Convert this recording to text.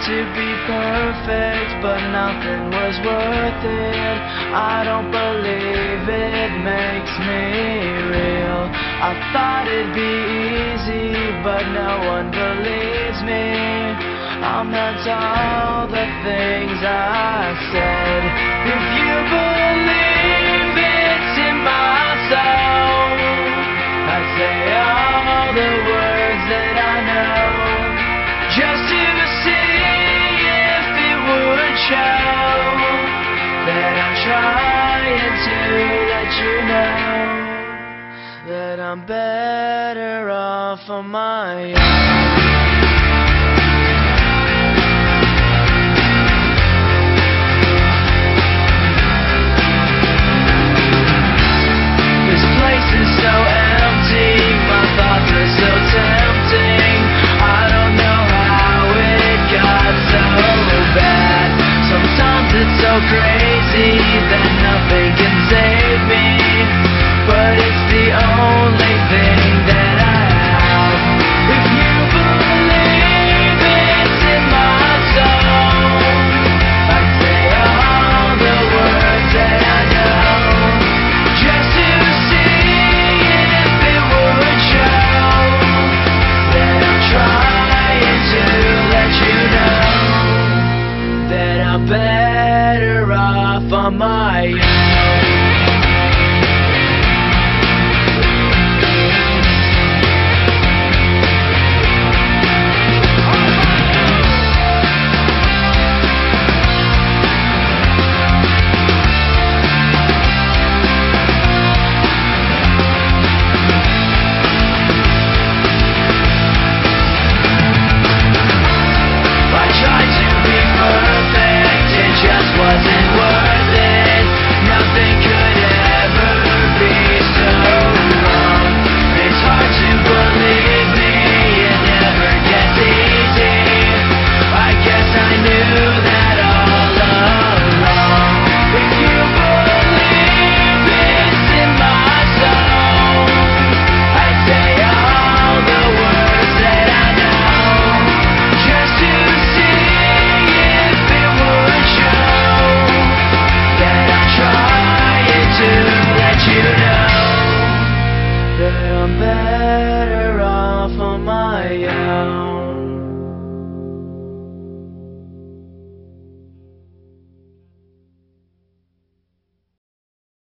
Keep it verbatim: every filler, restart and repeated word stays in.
to be perfect, but nothing was worth it. I don't believe it makes me real. I thought it'd be easy, but no one believes me. I meant all the things I said. If you believe it's in my soul, I'd say all the words that I know, just to see if it would show that I'm trying to let you know that I'm better off on my own. Crazy that nothing can save me, but it's the only thing that I have. If you believe it's in my soul, I'd say all the words that I know, just to see if it would show that I'm trying to let you know that I'm better off on my own.